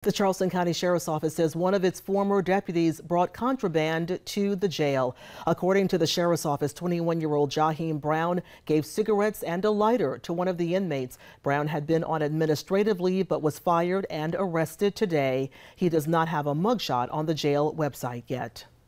The Charleston County Sheriff's Office says one of its former deputies brought contraband to the jail. According to the Sheriff's Office, 21-year-old Jaheim Brown gave cigarettes and a lighter to one of the inmates. Brown had been on administrative leave but was fired and arrested today. He does not have a mugshot on the jail website yet.